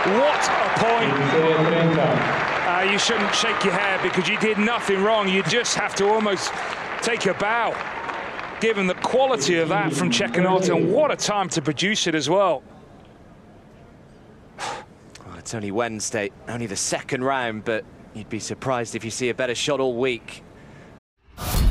What a point. You shouldn't shake your head because you did nothing wrong. You just have to almost take a bow, given the quality of that from Cecchinato, and what a time to produce it as well. Well, it's only Wednesday, only the second round, but you'd be surprised if you see a better shot all week.